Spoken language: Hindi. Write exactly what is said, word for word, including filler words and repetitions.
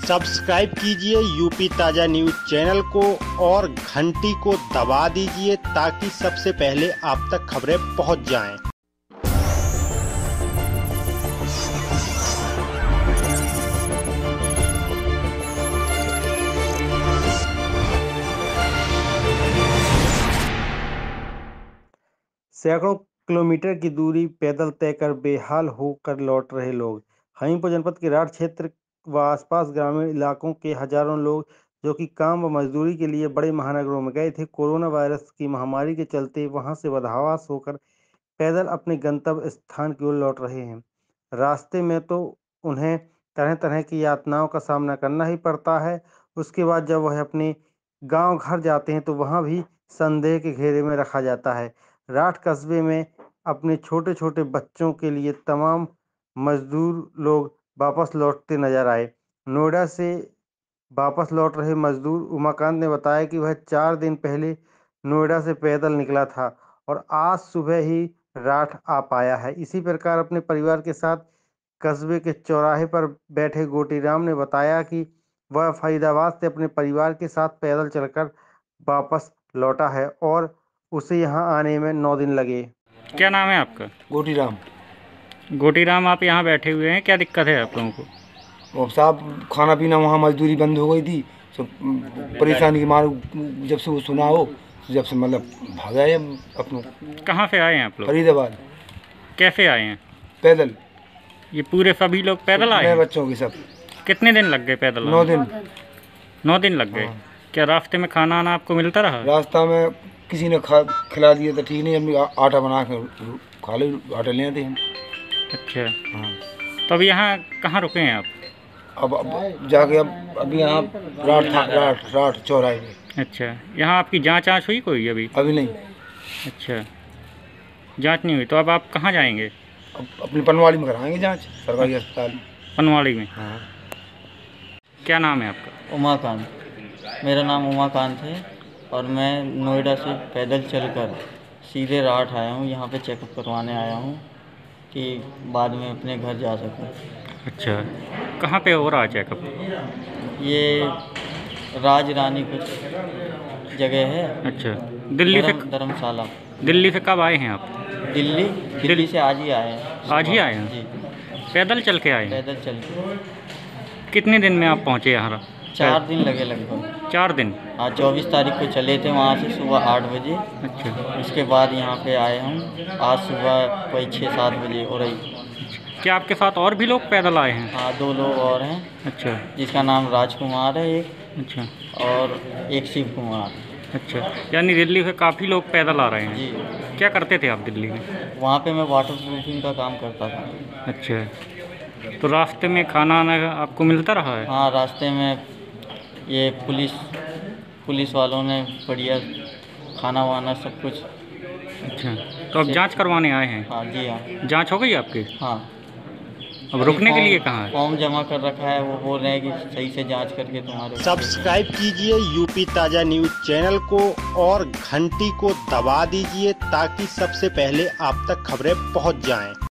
सब्सक्राइब कीजिए यूपी ताज़ा न्यूज़ चैनल को और घंटी को दबा दीजिए ताकि सबसे पहले आप तक खबरें पहुंच जाएं। सैकड़ों किलोमीटर की दूरी पैदल तय कर बेहाल होकर लौट रहे लोग। हमीरपुर जनपद के राठ क्षेत्र व आसपास ग्रामीण इलाकों के हजारों लोग जो कि काम व मजदूरी के लिए बड़े महानगरों में गए थे, कोरोना वायरस की महामारी के चलते वहां से बदहवास होकर पैदल अपने गंतव्य स्थान की ओर लौट रहे हैं। रास्ते में तो उन्हें तरह तरह की यातनाओं का सामना करना ही पड़ता है। उसके बाद जब वह अपने गांव घर जाते हैं तो वहां भी संदेह के घेरे में रखा जाता है। राठ कस्बे में अपने छोटे छोटे बच्चों के लिए तमाम मजदूर लोग वापस लौटते नजर आए। नोएडा से वापस लौट रहे मजदूर उमाकांत ने बताया कि वह चार दिन पहले नोएडा से पैदल निकला था और आज सुबह ही राठ आ पाया है। इसी प्रकार अपने परिवार के साथ कस्बे के चौराहे पर बैठे गोटीराम ने बताया कि वह फरीदाबाद से अपने परिवार के साथ पैदल चलकर वापस लौटा है और उसे यहाँ आने में नौ दिन लगे। क्या नाम है आपका? गोटीराम। गोटीराम, आप यहाँ बैठे हुए हैं, क्या दिक्कत है आप लोगों को? और साहब खाना पीना वहाँ मजदूरी बंद हो गई थी, सब परेशानी के मारे जब से वो सुना हो जब से मतलब भागा है अपनों। कहाँ से आए हैं आप लोग? फरीदाबाद। कैसे आए हैं? पैदल। ये पूरे सभी लोग पैदल आए हैं? बच्चों के सब। कितने दिन लग गए पैदल? नौ दिन। नौ दिन लग गए। हाँ। क्या रास्ते में खाना आना आपको मिलता रहा? रास्ता में किसी ने खा खिला दिया तो ठीक नहीं, हमने आटा बना कर खा ले, आटा ले आते हम। अच्छा। हाँ। तो अब यहाँ कहाँ रुके हैं आप? अब, अब जाके अब अभी यहाँ राठ था, राठ राठ चौराहे में। अच्छा, यहाँ आपकी जांच आँच हुई कोई अभी? अभी नहीं। अच्छा, जांच नहीं हुई, तो अब आप कहाँ जाएंगे? अब अपनी पनवाड़ी में कराएंगे जांच, सरकारी अस्पताल पनवाड़ी में। हाँ। क्या नाम है आपका? उमाकांत। मेरा नाम उमाकांत है और मैं नोएडा से पैदल चलकर सीधे राठ आया हूँ। यहाँ पे चेकअप करवाने आया हूँ कि बाद में अपने घर जा सकूँ। अच्छा, कहाँ पे हो रहा है चेकअप? ये राज रानी कुछ जगह है। अच्छा, दिल्ली से? धर्मशाला। दिल्ली से कब आए हैं आप? दिल्ली दिल्ली से आज ही आए हैं। आज ही आए हैं? जी। पैदल चल के आए हैं? पैदल चल के। कितने दिन में आप पहुँचे यहाँ? चार दिन लगे लगभग। चार दिन? हाँ, चौबीस तारीख को चले थे वहाँ से सुबह आठ बजे। अच्छा। उसके बाद यहाँ पे आए हम आज सुबह कोई छः सात बजे हो रही। क्या आपके साथ और भी लोग पैदल आए हैं? हाँ, दो लोग और हैं। अच्छा। जिसका नाम राजकुमार है एक। अच्छा। और एक शिव कुमार। अच्छा, यानी दिल्ली से काफ़ी लोग पैदल आ रहे हैं? जी। क्या करते थे आप दिल्ली में? वहाँ पे मैं वाटर प्रूफिंग का काम करता था। अच्छा, तो रास्ते में खाना आना आपको मिलता रहा है? हाँ, रास्ते में ये पुलिस पुलिस वालों ने बढ़िया खाना वाना सब कुछ। अच्छा, तो अब जांच करवाने आए हैं? हाँ जी। हाँ, जांच हो गई आपकी? हाँ। अब रुकने के लिए कहाँ है? फॉर्म जमा कर रखा है, वो बोल रहे हैं कि सही से जांच करके तुम्हारे। सब्सक्राइब कीजिए यूपी ताज़ा न्यूज़ चैनल को और घंटी को दबा दीजिए ताकि सबसे पहले आप तक खबरें पहुंच जाएं।